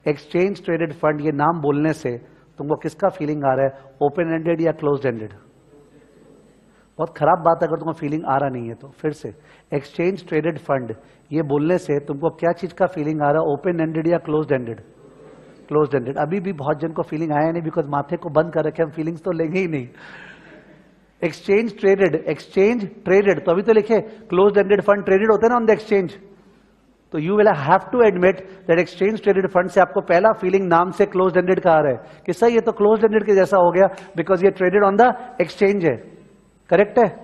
Exchange traded fund, ये नाम बोलने से तुमको किसका फीलिंग आ रहा है, ओपन एंडेड या क्लोज एंडेड? बहुत खराब बात है अगर तुमको फीलिंग आ रहा नहीं है तो। फिर से, एक्सचेंज ट्रेडेड फंड ये बोलने से तुमको क्या चीज का फीलिंग आ रहा है, ओपन एंडेड या क्लोज एंडेड? Close ended. अभी भी बहुत जन को फीलिंग आया नहीं, बिकॉज माथे को बंद कर रखे, हम फीलिंग्स तो लेंगे ही नहीं। एक्सचेंज ट्रेडेड तो अभी तो लिखे क्लोज एंडेड फंड ट्रेडेड होते हैं ना ऑन द एक्सचेंज। तो you will have to admit that exchange traded fund से आपको पहला फीलिंग नाम से क्लोज एंडेड का आ रहा है कि सर ये तो क्लोज एंडेड के जैसा हो गया, बिकॉज ये ट्रेडेड ऑन द एक्सचेंज है। करेक्ट है?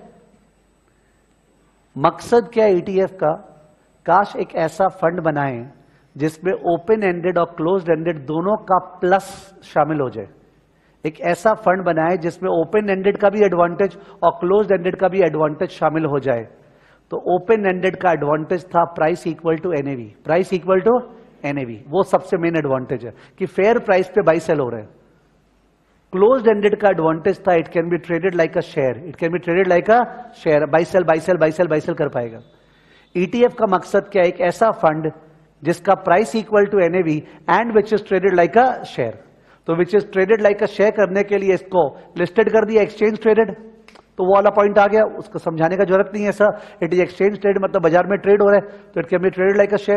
मकसद क्या है ईटीएफ का? काश एक ऐसा फंड बनाएं जिसमें ओपन एंडेड और क्लोज एंडेड दोनों का प्लस शामिल हो जाए। एक ऐसा फंड बनाए जिसमें ओपन एंडेड का भी एडवांटेज और क्लोज एंडेड का भी एडवांटेज शामिल हो जाए। तो ओपन एंडेड का एडवांटेज था price equal to NAV, price equal to NAV, वो सबसे मेन एडवांटेज है कि फेयर प्राइस पे बाई सेल हो रहे हैं। क्लोज एंडेड का एडवांटेज था it can be traded like a share, it can be traded like a share, buy sell buy sell buy sell buy sell कर पाएगा। ईटीएफ का मकसद क्या है? एक ऐसा फंड जिसका price equal to NAV and which is traded like a share. तो which is traded like a share करने के लिए इसको लिस्टेड कर दिया एक्सचेंज ट्रेडेड, तो वो वाला पॉइंट आ गया, उसको समझाने का जरूरत नहीं है sir, it is exchange trade मतलब बाजार में ट्रेड हो रहा है तो it can be traded like a share.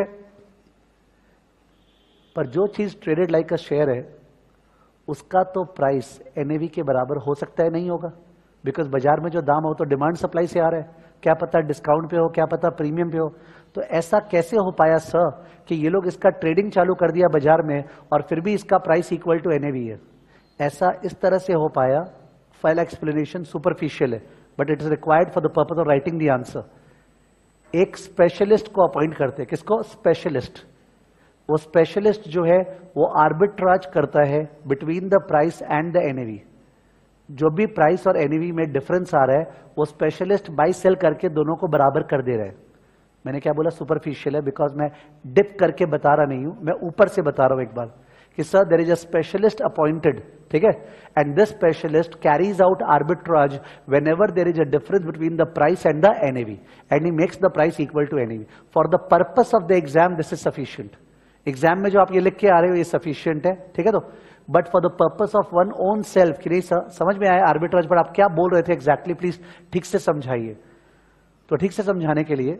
पर जो चीज ट्रेडेड लाइक अ शेयर है उसका तो प्राइस एनएवी के बराबर हो सकता है, नहीं होगा, बिकॉज बाजार में जो दाम हो तो डिमांड सप्लाई से आ रहा है, क्या पता डिस्काउंट पे हो, क्या पता प्रीमियम पे हो। तो ऐसा कैसे हो पाया सर कि ये लोग इसका ट्रेडिंग चालू कर दिया बाजार में और फिर भी इसका प्राइस इक्वल टू एनएवी है? ऐसा इस तरह से हो पाया, फाइल एक्सप्लेनेशन सुपरफिशियल है but it is required for the purpose of writing the answer. एक स्पेशलिस्ट को अपॉइंट करते हैं, किसको? स्पेशलिस्ट। वो स्पेशलिस्ट जो है वो आर्बिट्राज करता है between the price and the NAV. जो भी प्राइस और एनएवी में डिफरेंस आ रहा है वो स्पेशलिस्ट बाई सेल करके दोनों को बराबर कर दे रहा है। मैंने क्या बोला? सुपरफिशियल है, बिकॉज मैं डिप करके बता रहा नहीं हूं, मैं ऊपर से बता रहा हूं एक बार कि sir there is a specialist appointed, ठीक है, and this specialist carries out arbitrage whenever there is a difference between the price and the NAV and he makes the price equal to NAV. For the purpose of the exam this is sufficient. Exam में जो आप ये लिख के आ रहे हो ये sufficient है, ठीक है। तो but for the purpose of one own self, कि नहीं समझ में आया आर्बिट्राज, पर आप क्या बोल रहे थे एग्जैक्टली, प्लीज ठीक से समझाइए। तो ठीक से समझाने के लिए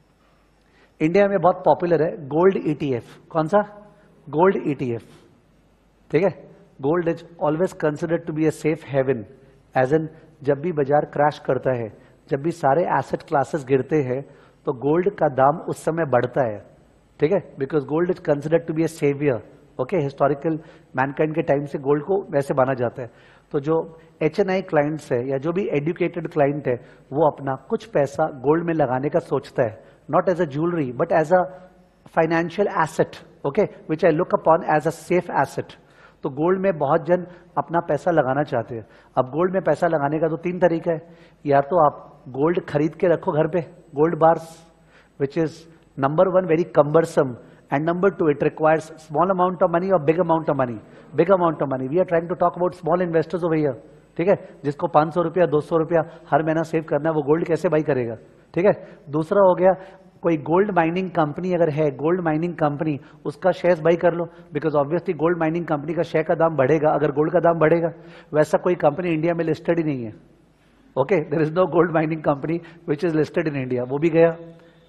इंडिया में बहुत पॉपुलर है गोल्ड ईटीएफ। कौन सा? गोल्ड ईटीएफ, ठीक है। Gold is always considered to be a safe haven, as an जब भी बाजार क्रैश करता है, जब भी सारे एसेट क्लासेस गिरते हैं तो गोल्ड का दाम उस समय बढ़ता है, ठीक है, because gold is considered to be a saviour. Okay, historical mankind के टाइम से गोल्ड को वैसे माना जाता है। तो जो HNI क्लाइंट्स है या जो भी एजुकेटेड क्लाइंट है वो अपना कुछ पैसा गोल्ड में लगाने का सोचता है, not as a jewellery but as a financial asset, okay, which I look upon as a safe asset. तो गोल्ड में बहुत जन अपना पैसा लगाना चाहते हैं। अब गोल्ड में पैसा लगाने का तो 3 तरीका है, या तो आप गोल्ड खरीद के रखो घर पे, gold bars, which is number 1 very cumbersome, and number 2 it requires small amount of money or big amount of money, big amount of money. We are trying to talk about small investors over here, ठीक है, जिसको 500 रुपया 200 रुपया हर महीना save करना है, वो gold कैसे बाई करेगा, ठीक है। दूसरा हो गया कोई गोल्ड माइनिंग कंपनी अगर है, गोल्ड माइनिंग कंपनी, उसका शेयर्स बाई कर लो, because obviously gold mining company का शेयर का दाम बढ़ेगा अगर गोल्ड का दाम बढ़ेगा। वैसा कोई कंपनी इंडिया में लिस्टेड ही नहीं है, okay, there is no gold mining company which is listed in India, वो भी गया।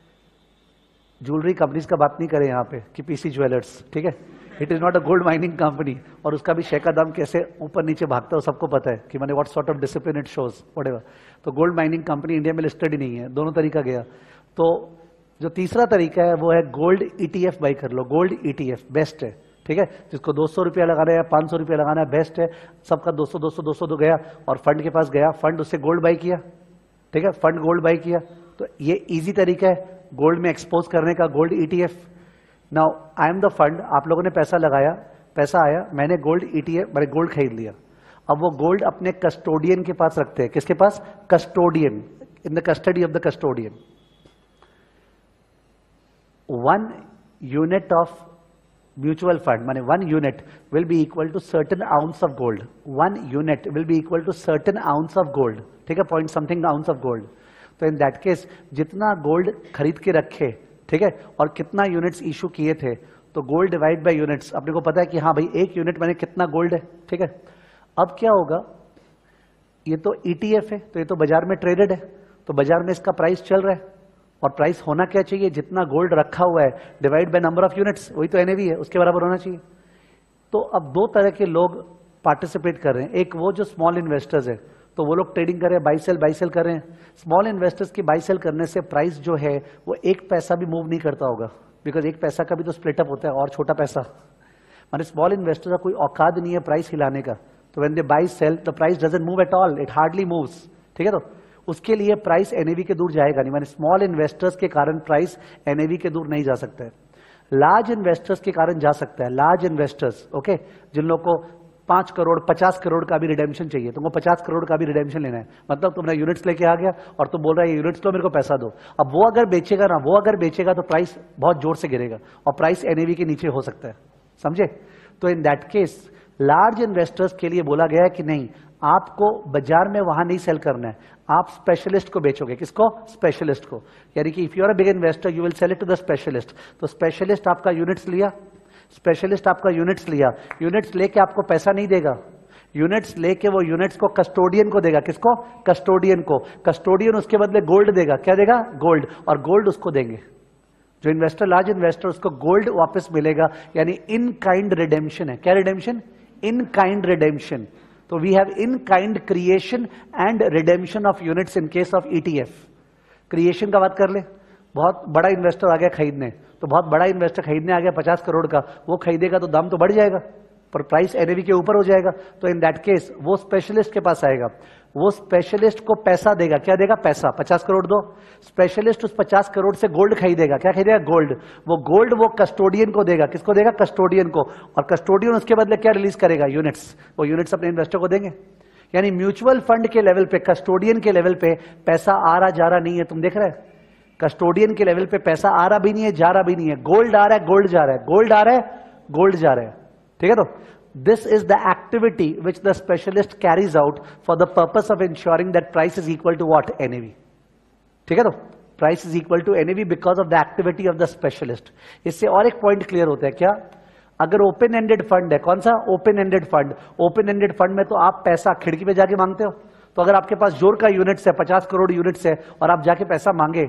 ज्वेलरी कंपनीज का बात नहीं करें यहाँ पे कि पीसी ज्वेलर्स, ठीक है, it is not a gold mining company, और उसका भी शेयर का दाम कैसे ऊपर नीचे भागता है सबको पता है कि मैंने what sort of discipline it shows whatever. तो गोल्ड माइनिंग कंपनी इंडिया में लिस्टेड ही नहीं है, दोनों तरीका गया। तो जो तीसरा तरीका है वो है गोल्ड ईटीएफ बाई कर लो, गोल्ड ईटीएफ बेस्ट है, ठीक है, जिसको 200 रुपया लगाना है या 500 रुपया लगाना है बेस्ट है, सबका 200 200 200 तो गया और फंड के पास गया, फंड उससे गोल्ड बाई किया, ठीक है, फंड गोल्ड बाई किया। तो ये इजी तरीका है गोल्ड में एक्सपोज करने का, gold ETF. Now I am the fund, आप लोगों ने पैसा लगाया, पैसा आया, मैंने गोल्ड ईटीएफ मैंने गोल्ड खरीद लिया। अब वो गोल्ड अपने कस्टोडियन के पास रखते हैं, किसके पास? Custodian, in the custody of the custodian. 1 unit of mutual fund माने 1 unit will be equal to certain ounce of gold, 1 unit will be equal to certain ounce of gold, ठीक है, point something ounce of gold. तो in that case जितना gold खरीद के रखे, ठीक है, और कितना यूनिट्स इशू किए थे, तो गोल्ड डिवाइड बाय यूनिट्स, अपने को पता है कि हाँ भाई एक यूनिट मैंने कितना गोल्ड है, ठीक है। अब क्या होगा, ये तो ETF है, तो ये तो बाजार में ट्रेडेड है, तो बाजार में इसका प्राइस चल रहा है, और प्राइस होना क्या चाहिए, जितना गोल्ड रखा हुआ है divide by number of units, वही तो NAV है, उसके बराबर होना चाहिए। तो अब दो तरह के लोग पार्टिसिपेट कर रहे हैं, एक वो जो स्मॉल इन्वेस्टर्स है, तो वो लोग ट्रेडिंग कर रहे हैं, बाई सेल कर रहे हैं। स्मॉल इन्वेस्टर्स की बाई सेल करने से प्राइस जो है वो एक पैसा भी मूव नहीं करता होगा, बिकॉज एक पैसा का भी तो स्प्लिटअप होता है, और छोटा पैसा, माने स्मॉल इन्वेस्टर का कोई औकात नहीं है प्राइस हिलाने का, तो when they buy sell the price doesn't move at all, it hardly moves, ठीक है। तो उसके लिए प्राइस NAV के दूर जाएगा नहीं, माने स्मॉल इन्वेस्टर्स के कारण प्राइस NAV के दूर नहीं जा सकता है, लार्ज इन्वेस्टर्स के कारण जा सकता है। लार्ज इन्वेस्टर्स, ओके, जिन लोगों को 5 करोड़ 50 करोड़ का भी रिडेम्पशन चाहिए, तुमको 50 करोड़ का भी रिडेम्पशन लेना है, मतलब तुमने यूनिट्स लेके आ गया और तुम बोल रहा है यूनिट्स लो मेरे को पैसा दो। अब वो अगर बेचेगा ना, वो अगर बेचेगा तो प्राइस बहुत जोर से गिरेगा और प्राइस NAV के नीचे हो सकता है, समझे। तो in that case large investors के लिए बोला गया है कि नहीं, आपको बाजार में वहां नहीं सेल करना है, आप स्पेशलिस्ट को बेचोगे। किसको? स्पेशलिस्ट को, यानी कि if you are a big investor you will sell it to the specialist. तो स्पेशलिस्ट आपका यूनिट्स लिया, स्पेशलिस्ट आपका यूनिट्स लिया, यूनिट्स लेके आपको पैसा नहीं देगा, यूनिट्स लेके वो यूनिट्स को कस्टोडियन को देगा। किसको? कस्टोडियन को। कस्टोडियन उसके बदले गोल्ड देगा। क्या देगा? गोल्ड, और गोल्ड उसको देंगे जो इन्वेस्टर, लार्ज इन्वेस्टर, उसको गोल्ड वापस मिलेगा, यानी इन काइंड रिडेम्पशन है। क्या रिडेम्पशन? In kind redemption. तो we have in kind creation and redemption of units in case of ETF। Creation का बात कर ले, बहुत बड़ा इन्वेस्टर आ गया खरीदने, तो बहुत बड़ा इन्वेस्टर खरीदने आ गया 50 करोड़ का, वो खरीदेगा तो दाम तो बढ़ जाएगा पर प्राइस NAV के ऊपर हो जाएगा। तो इन दैट केस वो स्पेशलिस्ट के पास आएगा, वो स्पेशलिस्ट को पैसा देगा। क्या देगा? पैसा। 50 करोड़ दो, स्पेशलिस्ट उस 50 करोड़ से गोल्ड खरीदेगा। क्या खरीदेगा? गोल्ड। वो गोल्ड वो कस्टोडियन को देगा। किसको देगा? कस्टोडियन को, और कस्टोडियन उसके बदले क्या रिलीज करेगा? यूनिट्स। वो यूनिट्स अपने इन्वेस्टर को देंगे। यानी म्यूचुअल फंड के लेवल पे, कस्टोडियन के लेवल पे पैसा आ रहा जा रहा नहीं है, तुम देख रहे हैं। कस्टोडियन के लेवल पे पैसा आ रहा भी नहीं है, जा रहा भी नहीं है। गोल्ड आ रहा है, गोल्ड जा रहा है, गोल्ड आ रहा है, गोल्ड जा रहा है, ठीक है। तो this is the activity which the specialist carries out for the purpose of ensuring that price is equal to what? NAV, ठीक है। तो price is equal to NAV because of the activity of the specialist. इससे और एक point clear होता है। क्या? अगर ओपन एंडेड फंड है, कौन सा? Open ended fund. Open ended fund में तो आप पैसा खिड़की पे जाके मांगते हो, तो अगर आपके पास जोर का यूनिट्स है, 50 करोड़ यूनिट्स है, और आप जाके पैसा मांगे,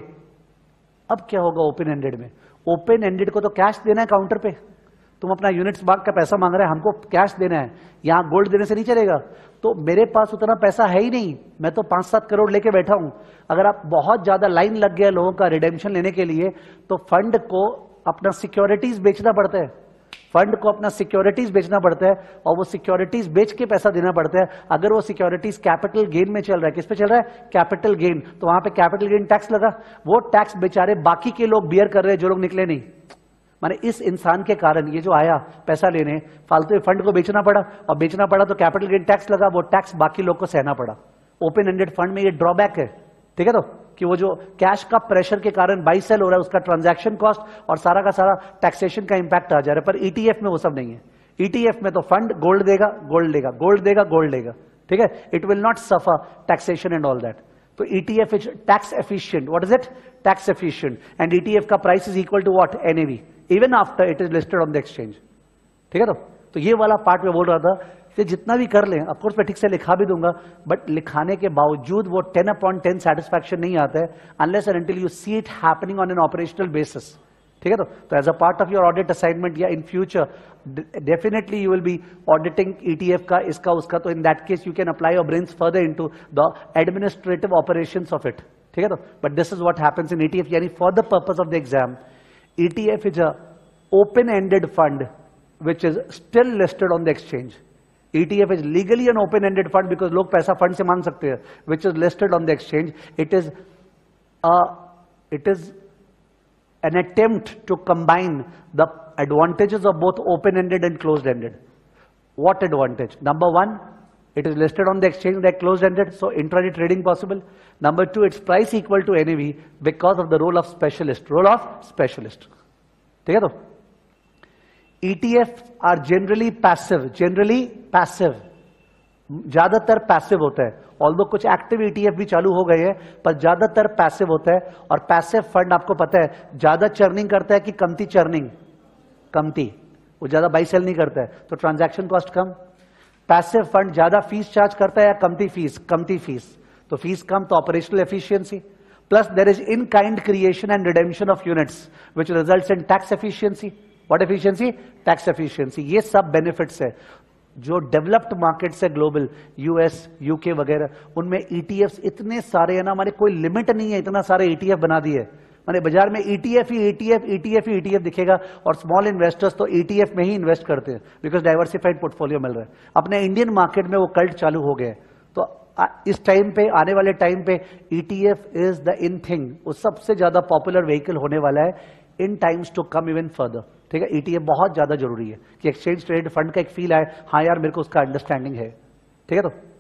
अब क्या होगा ओपन एंडेड में? ओपन एंडेड को तो कैश देना है काउंटर पे, तुम अपना यूनिट्स बाग का पैसा मांग रहे हैं, हमको कैश देना है, यहां गोल्ड देने से नहीं चलेगा। तो मेरे पास उतना पैसा है ही नहीं, मैं तो 5-7 करोड़ लेके बैठा हूं। अगर आप बहुत ज्यादा लाइन लग गया लोगों का रिडेम्पशन लेने के लिए, तो फंड को अपना सिक्योरिटीज बेचना पड़ता है, फंड को अपना सिक्योरिटीज बेचना पड़ता है, और वो सिक्योरिटीज बेच के पैसा देना पड़ता है। अगर वो सिक्योरिटीज कैपिटल गेन में चल रहा है, किस पे चल रहा है? कैपिटल गेन, तो वहां पे कैपिटल गेन टैक्स लगा, वो टैक्स बेचारे बाकी के लोग बियर कर रहे हैं जो लोग निकले नहीं। माने इस इंसान के कारण ये जो आया पैसा लेने, फालतू फंड को बेचना पड़ा, और बेचना पड़ा तो कैपिटल गेन टैक्स लगा, वो टैक्स बाकी लोग को सहना पड़ा। ओपन एंडेड फंड में ये ड्रॉबैक है, ठीक है। तो कि वो जो कैश का प्रेशर के कारण बाई सेल हो रहा है, उसका ट्रांजैक्शन कॉस्ट और सारा का सारा टैक्सेशन का इंपैक्ट आ जा रहा है। पर ETF में वो सब नहीं है। ETF में तो फंड गोल्ड देगा, गोल्ड देगा, गोल्ड देगा, गोल्ड देगा, ठीक है। It will not suffer taxation and all that. तो ETF is tax efficient. What is it? Tax efficient. And ETF का price is equal to what? NAV, even after it is listed on the exchange, ठीक है। तो ये वाला part में बोल रहा था कि जितना भी कर लें, ऑफकोर्स मैं ठीक से लिखा भी दूंगा, बट लिखाने के बावजूद वो 10/10 सेटिस्फैक्शन नहीं आता है unless and until you see it happening on an operational basis, ठीक है। तो as a part of your audit assignment या in future definitely you will be auditing ETF का, इसका, उसका। तो in that case you can apply your brains further into the administrative operations of it, ठीक है। तो but this is what happens in ETF, यानी for the purpose of the exam ETF is a open ended fund which is still listed on the exchange. ETF is legally an open-ended fund because लोग पैसा fund से मांग सकते हैं, which is listed on the exchange. It is an attempt to combine the advantages of both open-ended and closed-ended. What advantage? Number one, it is listed on the exchange like closed-ended, so intraday trading possible. Number two, its price equal to NAV because of the role of specialist. Role of specialist. ठीक है तो? ETFs are generally passive. ज्यादातर passive होता है, although कुछ active ETF भी चालू हो गए हैं, पर ज्यादातर पैसिव होता है। और पैसिव फंड आपको पता है ज्यादा चर्निंग करता है कि कमती चर्निंग? कमती, वो ज्यादा बाई सेल नहीं करता है तो ट्रांजैक्शन कॉस्ट कम। पैसिव फंड ज्यादा फीस चार्ज करता है या कमती फीस? कमती फीस, तो फीस कम तो operational efficiency. Plus there is in kind creation and redemption of units which results in tax efficiency. What efficiency? Tax efficiency. ये सब बेनिफिट्स है जो डेवलप्ड मार्केट्स है ग्लोबल, यूएस, यूके वगैरह, उनमें ईटीएफ्स इतने सारे है ना, हमारे कोई लिमिट नहीं है, इतना सारे ईटीएफ बना दिए। माने बाजार में ईटीएफ ही ईटीएफ ईटीएफ ही ईटीएफ दिखेगा, और स्मॉल इन्वेस्टर्स तो ईटीएफ में ही इन्वेस्ट करते हैं बिकॉज डाइवर्सिफाइड पोर्टफोलियो मिल रहा है। अपने इंडियन मार्केट में वो कल्ट चालू हो गए। तो इस टाइम पे, आने वाले टाइम पे ETF is the in thing, वो सबसे ज्यादा पॉपुलर व्हीकल होने वाला है in times to come even further. ठीक है, ईटीएफ बहुत ज्यादा जरूरी है कि एक्सचेंज ट्रेड फंड का एक फील आए, हाँ यार मेरे को उसका अंडरस्टैंडिंग है। ठीक है, तो